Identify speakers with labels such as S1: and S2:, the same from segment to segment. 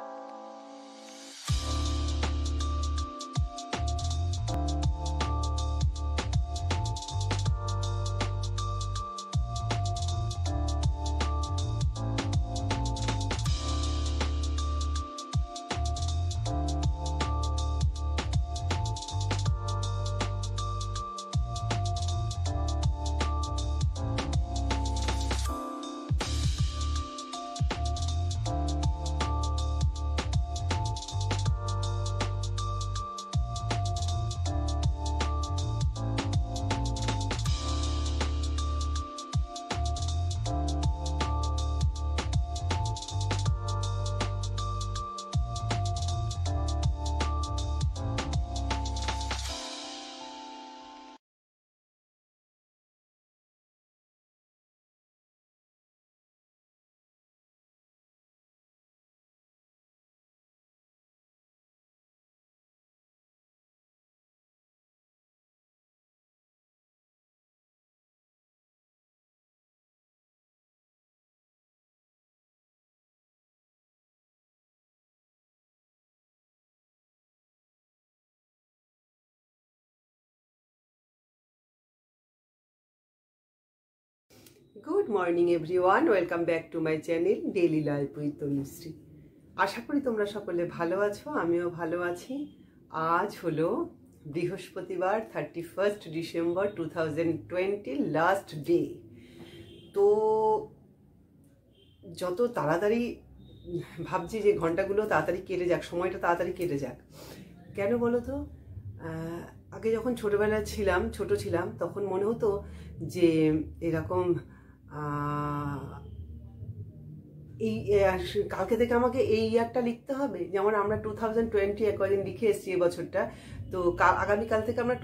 S1: Good morning everyone, welcome back to my channel daily life with Tanushree. আশা করি তোমরা সকলে ভালো আছো, আমিও ভালো আছি। আজ হলো বৃহস্পতিবার, 31 ডিসেম্বর 2020, লাস্ট ডে। তো যত তাড়াতাড়ি ভাবছি যে ঘন্টাগুলো তাড়াতাড়ি কেটে যাক, সময়টা তাড়াতাড়ি কেটে যাক। কেন বলো তো, আগে যখন ছোটোবেলায় ছিলাম, ছোট ছিলাম, তখন মনে হতো যে এরকম এই কালকে থেকে আমাকে এই ইয়ারটা লিখতে হবে। যেমন আমরা 2020 কদিন লিখে এসেছি এই বছরটা, তো আগামীকাল থেকে আমরা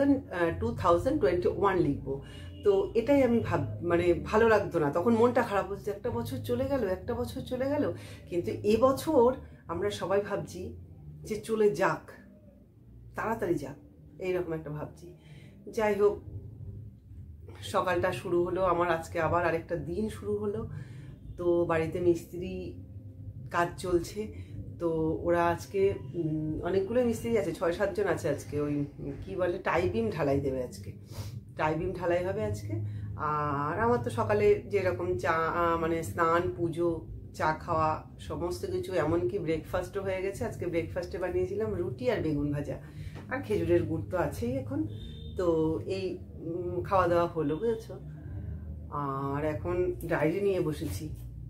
S1: 2021 লিখবো। তো এটাই আমি মানে ভালো লাগতো না, তখন মনটা খারাপ হচ্ছে, একটা বছর চলে গেল, একটা বছর চলে গেল। কিন্তু এবছর আমরা সবাই ভাবছি যে চলে যাক, তাড়াতাড়ি যাক, এইরকম একটা ভাবছি। যাই হোক, সকালটা শুরু হলো আমার, আজকে আবার আরেকটা দিন শুরু হলো। তো বাড়িতে মিস্ত্রি কাজ চলছে, তো ওরা আজকে অনেকগুলো মিস্ত্রি আছে, 6-7 জন আছে আজকে। ওই কি বলে, টাই বিম ঢালাই দেবে আজকে, টাই বিম ঢালাই হবে আজকে। আর আমার তো সকালে যেরকম চা, মানে স্নান, পুজো, চা খাওয়া, সমস্ত কিছু, এমনকি ব্রেকফাস্টও হয়ে গেছে। আজকে ব্রেকফাস্টে বানিয়েছিলাম রুটি আর বেগুন ভাজা, আর খেজুরের গুড় তো আছেই এখন। তো এই খাওয়া দাওয়া হলো, বুঝেছো। আর এখন ডায়েরি নিয়ে বসেছি,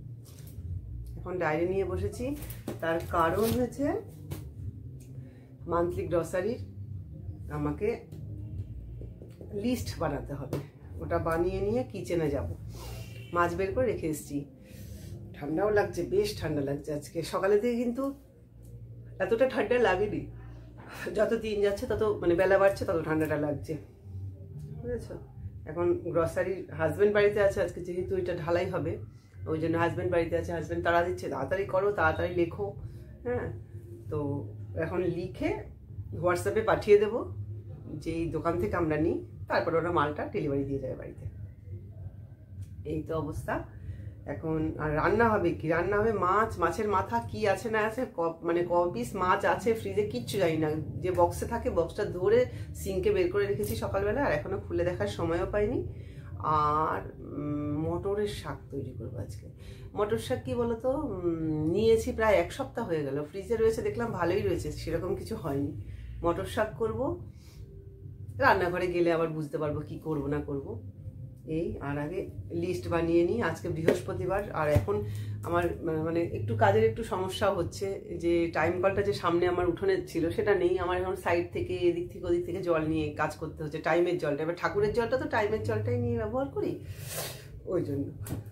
S1: তার কারণ হচ্ছে মান্থলি গ্রসারির আমাকে লিস্ট বানাতে হবে। ওটা বানিয়ে নিয়ে কিচেনে যাব। মাছ বের করে রেখে এসেছি। ঠান্ডাও লাগছে, বেশ ঠান্ডা লাগছে আজকে। সকালে থেকে কিন্তু এতটা ঠান্ডা লাগেনি, যত দিন যাচ্ছে তত, মানে বেলা বাড়ছে তত ঠান্ডাটা লাগছে, বুঝেছো। এখন গ্রসারির হাজব্যান্ড বাড়িতে আছে আজকে, যেহেতু এটা ঢালাই হবে, ওই জন্য হাজব্যান্ড বাড়িতে আছে। হাজব্যান্ড তাড়া দিচ্ছে, তাড়াতাড়ি করো, তাড়াতাড়ি লেখো। হ্যাঁ, তো এখন লিখে হোয়াটসঅ্যাপে পাঠিয়ে দেবো যেই দোকান থেকে আমরা নিই, তারপর ওরা মালটা ডেলিভারি দিয়ে যাবে বাড়িতে। এই তো অবস্থা এখন। আর রান্না হবে কি, রান্না হবে মাছ, মাছের মাথা কি আছে না আছে, মানে ক পিস মাছ আছে ফ্রিজে, কিচ্ছু জানি না। যে বক্সে থাকে, বক্সটা ধরে সিঙ্কে বের করে রেখেছি সকালবেলা, আর এখনো খুলে দেখার সময়ও পাইনি। আর মটরের শাক তৈরি করবো আজকে। মটর শাক কি বলতো, নিয়েছি প্রায় 1 সপ্তাহ হয়ে গেল, ফ্রিজে রয়েছে, দেখলাম ভালোই রয়েছে, সেরকম কিছু হয়নি। মটর শাক করবো, রান্নাঘরে গেলে আবার বুঝতে পারবো কি করব না করব। এই, আর আগে লিস্ট বানিয়ে নিই। আজকে বৃহস্পতিবার, আর এখন আমার মানে একটু কাজের একটু সমস্যা হচ্ছে, যে টাইম কলটা যে সামনে আমার উঠোনে ছিল সেটা নেই। আমার এখন সাইড থেকে এদিক থেকে ওদিক থেকে জল নিয়ে কাজ করতে হচ্ছে, টাইমের জলটা। এবার ঠাকুরের জলটা তো টাইমের জলটাই নিয়ে ব্যবহার করি, ওই জন্য।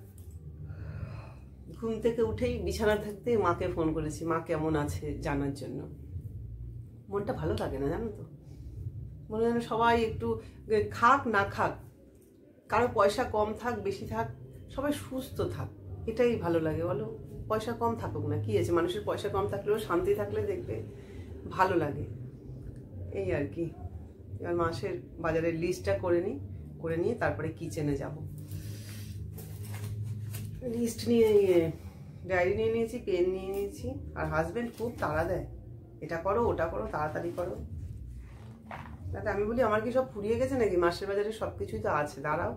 S1: ঘুম থেকে উঠেই বিছানা থাকতে মাকে ফোন করেছি, মা কেমন আছে জানার জন্য। মনটা ভালো থাকে না, জানো তো। মনে হয় সবাই একটু খাক না খাক, কারো পয়সা কম থাক বেশি থাক, সবাই সুস্থ থাক, এটাই ভালো লাগে, বলো। পয়সা কম থাকুক না, কি আছে, মানুষের পয়সা কম থাকলেও শান্তি থাকলে দেখবে ভালো লাগে, এই আর কি। এবার মাসের বাজারের লিস্টটা করে নিয়ে তারপরে কিচেনে যাব। লিস্ট নিয়ে ডায়েরি নিয়ে নিয়েছি, পেন নিয়ে নিয়েছি। আর হাজবেন্ড খুব তাড়া দেয়, এটা করো ওটা করো, তাড়াতাড়ি করো। তাতে আমি বলি আমার কি সব ফুরিয়ে গেছে নাকি, মাসের বাজারে সব কিছুই তো আছে, দাঁড়াও।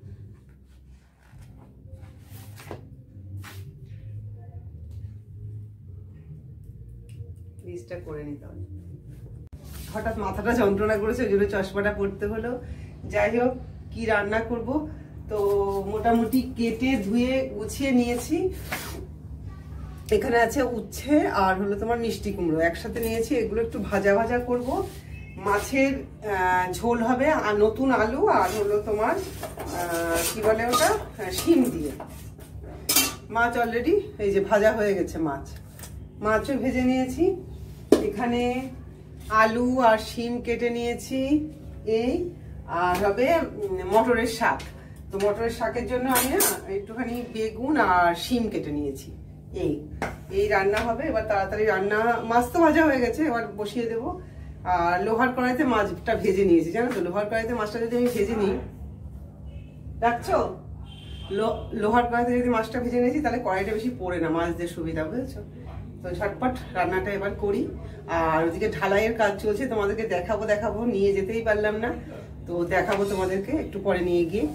S1: লিস্টটা করে নিতে হবে। হঠাৎ মাথাটা যন্ত্রণা করেছে, ওই জন্য চশমাটা পড়তে হলো। যাই হোক, কি রান্না করব তো মোটামুটি কেটে ধুয়ে গুছিয়ে নিয়েছি। এখানে আছে উচ্ছে আর হলো তোমার মিষ্টি কুমড়ো একসাথে নিয়েছি, এগুলো একটু ভাজা ভাজা করব। মাছের ঝোল হবে, আর নতুন আলু আর হলো তোমার কি বলে ওটা, শিম দিয়ে। মাছ অলরেডি এই যে ভাজা হয়ে গেছে, মাছও ভেজে নিয়েছি। এখানে আলু আর শিম কেটে নিয়েছি এই, আর হবে মটরের শাক। তো মটরের শাকের জন্য আমি একটুখানি বেগুন আর শিম কেটে নিয়েছি। এই রান্না হবে। এবার তাড়াতাড়ি রান্না, মাছ তো ভাজা হয়ে গেছে, এবার বসিয়ে দেবো। আর লোহার কড়াইতে মাছটা ভেজে নিয়েছি, জানো তো, লোহার কড়াইতে মাছটা যদি আমি ভেজে নিই, রাখছো, লোহার কড়াইতে যদি মাছটা ভেজে নিয়েছি তাহলে কড়াইটা বেশি পড়ে না, মাছদের সুবিধা, বুঝেছো? তো ঝটপট রান্নাটা এবার করি। আর ওদিকে ঢালাইয়ের কাজ চলছে, তোমাদেরকে দেখাবো, নিয়ে যেতেই পারলাম না, তো দেখাবো তোমাদেরকে একটু পরে নিয়ে গিয়ে।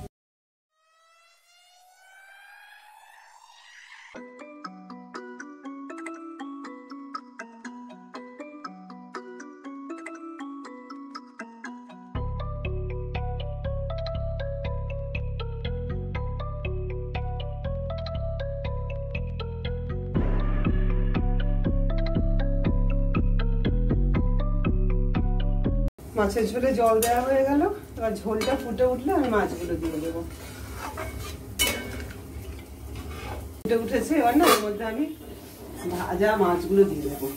S1: মাছের ঝোলে জল দেওয়া হয়ে গেল, এবার ঝোলটা ফুটে উঠলে আমি মাছগুলো দিয়ে দেবো। ফুটে উঠেছে, এবার না এর মধ্যে আমি ভাজা মাছগুলো দিয়ে দেবো।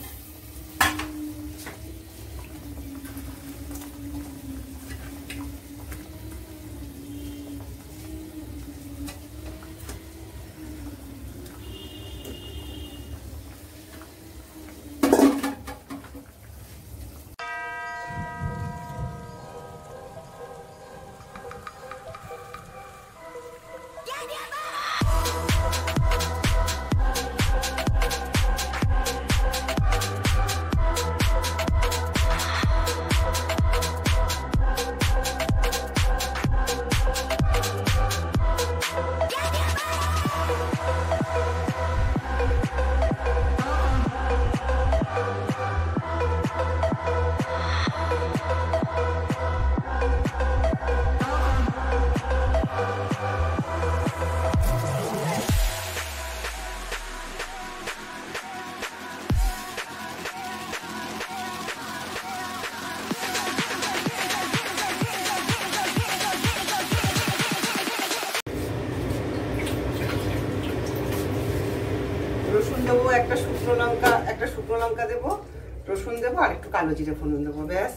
S1: রসুন দেবো, একটা শুকনো লঙ্কা দেবো, রসুন দেবো, আর একটু কালো জিরে ফোড়ন দেবো, ব্যাস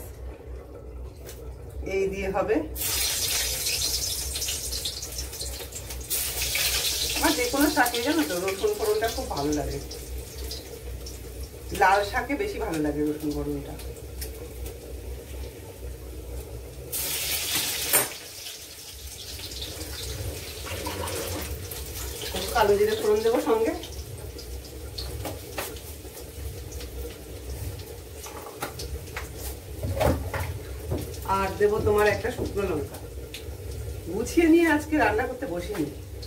S1: এই দিয়ে হবে। আমার যে কোনো শাকে জানো তো রসুন ফোড়নটা খুব ভালো লাগে, লাল শাকে বেশি ভালো লাগে রসুন ফোড়নটা। কালো জিরে ফোড়ন দেবো সঙ্গে, আর দেবো তোমার একটা শুকনো লঙ্কা। গুছিয়ে নিয়ে আজকে রান্না করতে বসিনি,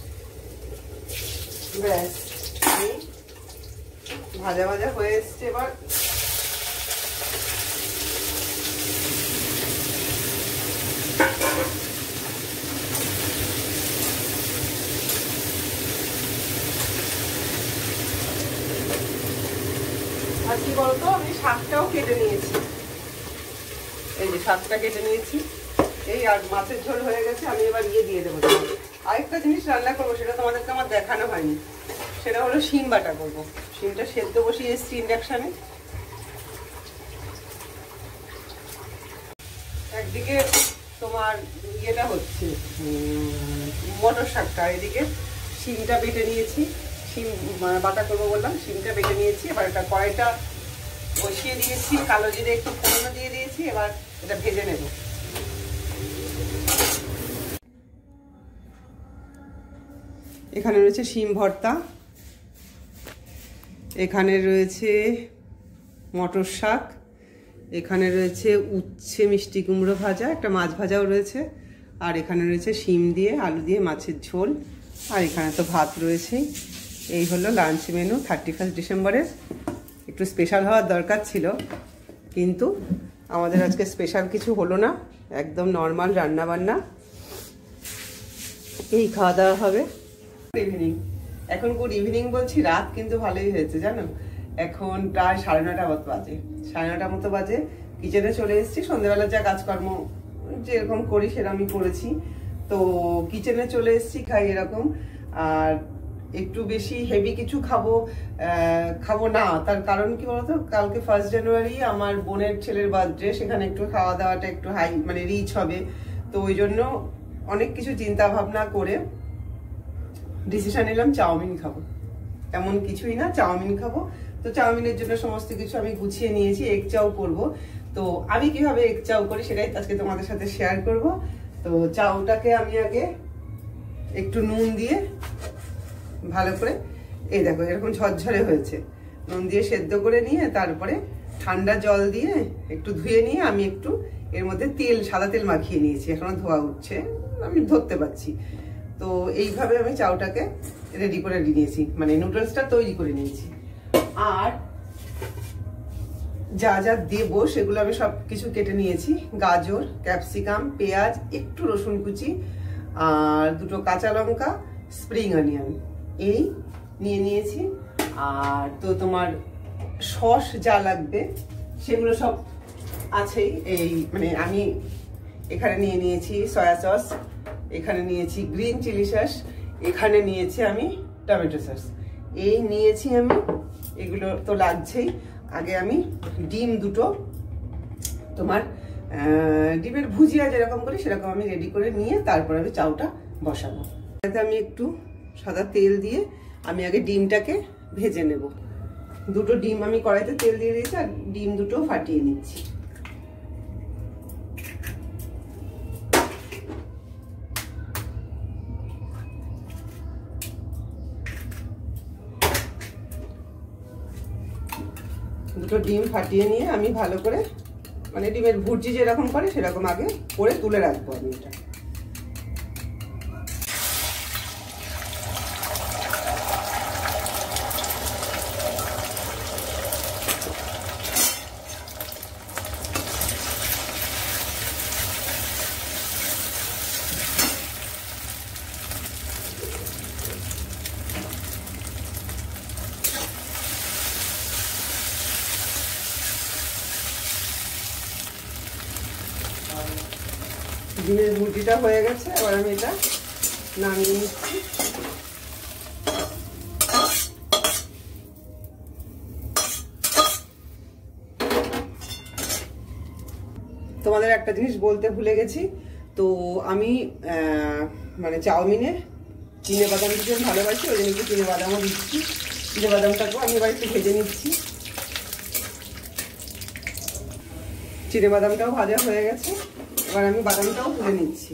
S1: ব্যাস ভাজা ভাজা হয়ে এসছে। এবার আর কি বলতো, আমি শাকটাও কেটে নিয়েছি, এই যে শাকটা কেটে নিয়েছি, এই আর মাছের ঝোল হয়ে গেছে। আমি এবার দিয়ে দেবো। আরেকটা জিনিস রান্না করবো, সেটা তোমাদেরকে আমার দেখানো হয়নি, সেটা হলো শিম বাটা করবো। শিমটা সেদ্ধ বসিয়ে এসেছি ইন্ডাকশানে। একদিকে তোমার ইয়েটা হচ্ছে মটর শাকটা, এদিকে শিমটা বেটে নিয়েছি, শিম বাটা করবো বললাম, শিমটা বেটে নিয়েছি। এবার এটা কড়াইটা বসিয়ে দিয়েছি, কালো জিরে একটু ফোড়ন দিয়ে দিয়েছি, এবার এটা ভেজে নেব। এখানে রয়েছে শিম ভর্তা, এখানে রয়েছে মটর শাক, এখানে রয়েছে উচ্ছে মিষ্টি কুমড়ো ভাজা, একটা মাছ ভাজাও রয়েছে, আর এখানে রয়েছে শিম দিয়ে আলু দিয়ে মাছের ঝোল, আর এখানে তো ভাত রয়েছেই। এই হলো লাঞ্চ মেনু 31 ডিসেম্বরের। একটু স্পেশাল হওয়ার দরকার ছিল, কিন্তু আমাদের আজকে স্পেশাল কিছু হলো না, একদম নর্মাল রান্না বান্না, এই খাওয়া দাওয়া হবে। ইভিনিং, এখন গুড ইভিনিং বলছি, রাত কিন্তু ভালোই হয়েছে জানো। এখন প্রায় 9:30 বাজে, 9:30 মতো বাজে। কিচেনে চলে এসেছি, সন্ধ্যাবেলা যা কাজকর্ম যেরকম করি সেরকমই করেছি। তো কিচেনে চলে এসেছি, খাই এরকম। আর একটু বেশি হেভি কিছু খাবো না, তার কারণ কি বলতো, কালকে 1 জানুয়ারি আমার বোনের ছেলের বার্থডে, সেখানে একটু খাওয়া দাওয়াটা একটু হাই মানে রিচ হবে। তো ওই জন্য অনেক কিছু চিন্তা ভাবনা করে ডিসিশন নিলাম চাউমিন খাবো। এমন কিছুই না, চাউমিন খাবো। তো চাউমিনের জন্য সমস্ত কিছু আমি গুছিয়ে নিয়েছি, এগ চাউ করবো। তো আমি কিভাবে এগ চাউ করি সেটাই আজকে তোমাদের সাথে শেয়ার করব। তো চাউটাকে আমি আগে একটু নুন দিয়ে ভালো করে, এই দেখো এরকম ঝরঝরে হয়েছে, নুন দিয়ে সেদ্ধ করে নিয়ে তারপরে ঠান্ডা জল দিয়ে একটু ধুয়ে নিয়ে আমি একটু এর মধ্যে সাদা তেল মাখিয়ে নিয়েছি। এখনো ধোয়া উঠছে, আমি ধরতে পারছি। তো এইভাবে আমি চাউটাকে রেডি করে নিয়েছি, মানে নুডলসটা তৈরি করে নিয়েছি। আর যা যা দেবো সেগুলো আমি সব কিছু কেটে নিয়েছি। গাজর, ক্যাপসিকাম, পেঁয়াজ, একটু রসুন কুচি, আর 2টো কাঁচা লঙ্কা, স্প্রিং অনিয়ন, এই নিয়ে নিয়েছি। আর তো তোমার সস যা লাগবে সেগুলো সব আছেই। এই মানে আমি এখানে নিয়ে নিয়েছি সয়া সস, এখানে নিয়েছি গ্রিন চিলি সস, এখানে নিয়েছি আমি টমেটো সস, এই নিয়েছি আমি। এগুলো তো লাগছেই। আগে আমি ডিম 2টো, তোমার ডিমের ভুজিয়া যেরকম করি সেরকম আমি রেডি করে নিয়ে তারপর আমি চাউটা বসাবো। তাতে আমি একটু সাদা তেল দিয়ে আমি আগে ডিমটাকে ভেজে নেব। 2টো ডিম আমি কড়াইতে তেল দিয়ে দিয়েছি, আর ডিম 2টো ফাটিয়ে নিচ্ছি। দুটো ডিম ফাটিয়ে নিয়ে আমি ভালো করে, মানে ডিমের ভুর্জি যেরকম করে সেরকম আগে করে তুলে রাখবো আমি এটা। ডিমের ভুজিটা হয়ে গেছে, এবার আমি এটা নামিয়ে নিচ্ছি। তোমাদের একটা জিনিস বলতে ভুলে গেছি, তো আমি মানে চাউমিনে চিনে বাদাম ভীষণ ভালোবাসি, ওই জন্য একটু চিনে বাদামও দিচ্ছি। চিনে বাদামটাকেও আমি এবার একটু ভেজে নিচ্ছি। চিনে বাদামটাও ভাজা হয়ে গেছে, এবার আমি বাদামটাও তুলে নিচ্ছি।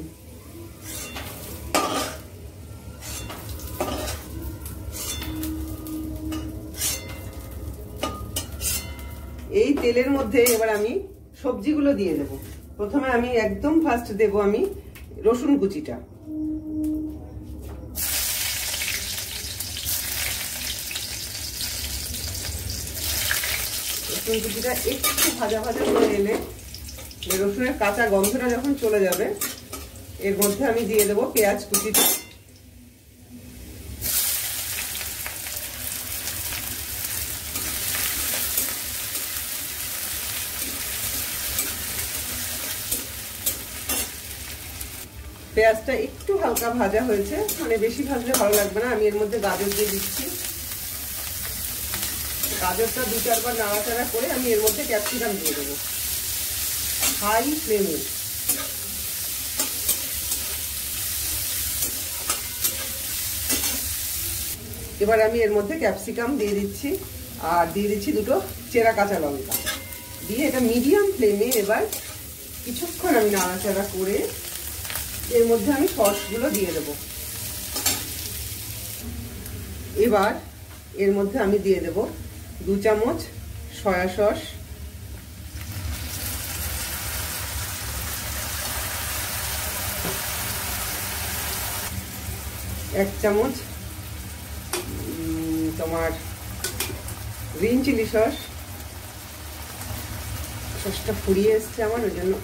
S1: এই তেলের মধ্যে এবার আমি সবজিগুলো দিয়ে দেব। প্রথমে আমি একদম ফার্স্ট দেব আমি রসুন কুচিটা। রসুন কুচিটা একটু ভাজা ভাজা করে এলে, রসুনের কাঁচা গন্ধটা যখন চলে যাবে, এর মধ্যে আমি দিয়ে দেবো পেঁয়াজ কুচিটা। পেঁয়াজটা একটু হালকা ভাজা হয়েছে, মানে বেশি ভাজলে ভালো লাগবে না। আমি এর মধ্যে গাজর দিয়ে দিচ্ছি। গাজরটা 2-4 বার নাড়াচাড়া করে আমি এর মধ্যে ক্যাপসিকাম দিয়ে দেবো হাই ফ্লেমে। এবার আমি এর মধ্যে ক্যাপসিকাম দিয়ে দিচ্ছি, আর দিয়ে দিচ্ছি 2টো চেরা কাঁচা লঙ্কা দিয়ে এটা মিডিয়াম ফ্লেমে এবার কিছুক্ষণ আমি নাড়াচাড়া করে এর মধ্যে আমি সসগুলো দিয়ে দেব। এবার এর মধ্যে আমি দিয়ে দেব 2 চামচ সয়া সস, 1 চামচ তোমার গ্রিন চিলি সস। সসটা ফুরিয়ে এসছে আমার, ওই জন্য।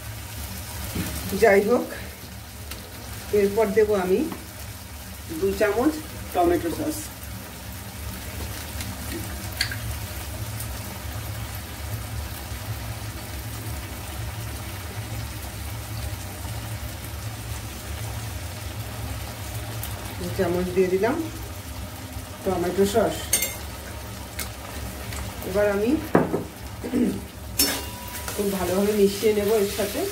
S1: যাই হোক, এরপর দেবো আমি 2 চামচ টমেটো সস। চামচ দিয়ে দিলাম টমেটো সস। এবার আমি খুব ভালোভাবে মিশিয়ে নেব এর সাথে।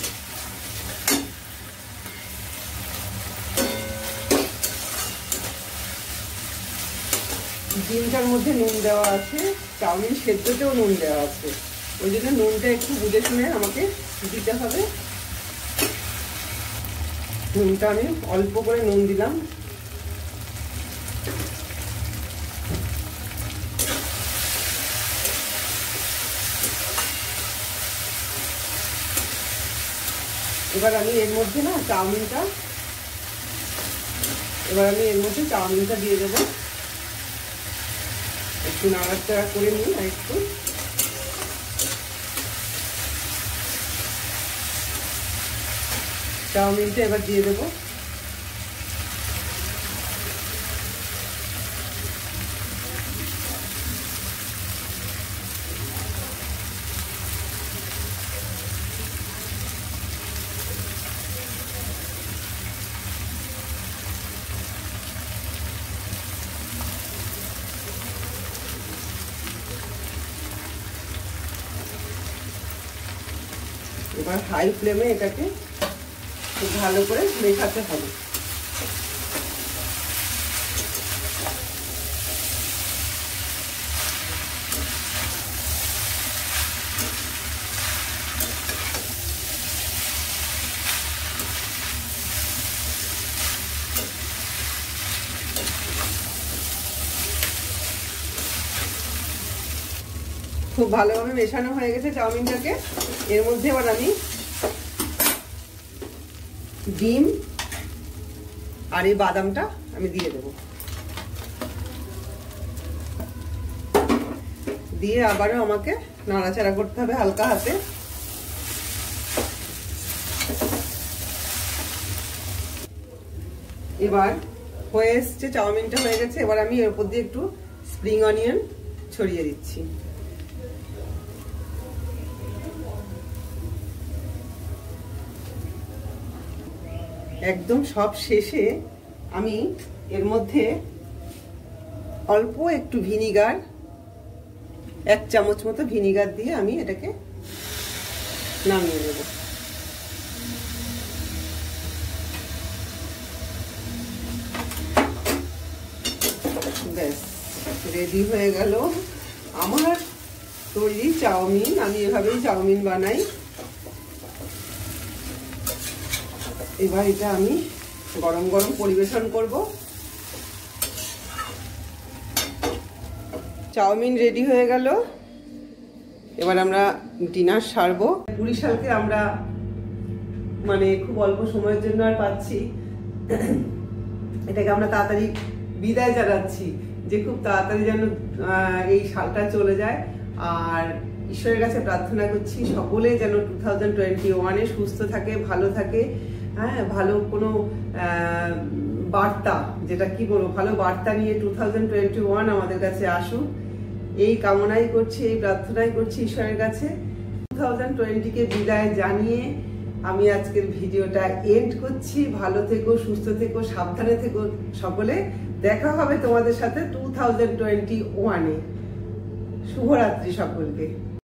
S1: ডিমটার মধ্যে নুন দেওয়া আছে, চাউমিন সেদ্ধতেও নুন দেওয়া আছে, ওই জন্য নুনটা একটু বুঝে শুনে আমাকে দিতে হবে। নুনটা আমি অল্প করে নুন দিলাম। এবার আমি এর মধ্যে চাউমিনটা দিয়ে দেবো। একটু নাড়াচাড়া করে নিই আর একটু। চাউমিনটা এবার দিয়ে দেবো। এবার হাই ফ্লেমে এটাকে খুব ভালো করে মেশাতে হবে। খুব ভালোভাবে মেশানো হয়ে গেছে চাউমিনটাকে। এর মধ্যে এবার আমি ডিম আর এই বাদামটা আমি দিয়ে দেবো। দিয়ে আবারও আমাকে নাড়াচাড়া করতে হবে হালকা হাতে। এবার হয়ে এসছে, চাউমিনটা হয়ে গেছে। এবার আমি এর উপর দিয়ে একটু স্প্রিং অনিয়ন ছড়িয়ে দিচ্ছি। একদম সব শেষে আমি এর মধ্যে অল্প একটু ভিনিগার, 1 চামচ মতো ভিনিগার দিয়ে আমি এটাকে নামিয়ে নেব। ব্যাস, রেডি হয়ে গেল আমার তৈরি চাউমিন। আমি এভাবেই চাউমিন বানাই। এবার এটা আমি গরম গরম পরিবেশন করব। চাউমিন রেডি হয়ে গেল। এবার আমরা ডিনার সারবো। বরিশালকে আমরা মানে খুব অল্প সময়ের জন্য আর পাচ্ছি, এটাকে আমরা তাড়াতাড়ি বিদায় জানাচ্ছি যে খুব তাড়াতাড়ি যেন এই সালটা চলে যায়। আর ঈশ্বরের কাছে প্রার্থনা করছি সকলে যেন 2021-এ সুস্থ থাকে, ভালো থাকে। হ্যাঁ, ভালো কোনো বার্তা, যেটা কি বলবো, ভালো বার্তা নিয়ে 2021 আমাদের কাছে আসুক, এই কামনাই করছি, এই প্রার্থনাই করছি ঈশ্বরের কাছে। 2020-কে বিদায় জানিয়ে আমি আজকের ভিডিওটা এন্ড করছি। ভালো থেকো, সুস্থ থেকো, সাবধানে থেকো সকলে। দেখা হবে তোমাদের সাথে 2021-এ। শুভরাত্রি সকলকে।